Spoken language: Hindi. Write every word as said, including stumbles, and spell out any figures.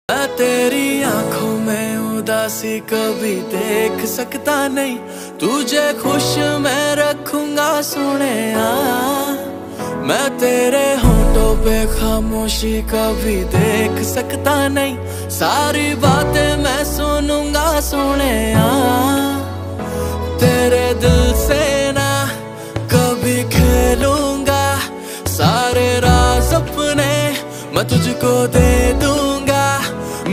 मैं तेरी आंखों में उदासी कभी देख सकता नहीं, तुझे खुश मैं रखूंगा सोनिया। मैं तेरे होठों पे खामोशी कभी देख सकता नहीं, सारी बातें मैं सुनूंगा सोनिया। तेरे दिल से ना कभी खेलूंगा, सारे राज अपने मैं तुझको दे दूंगा।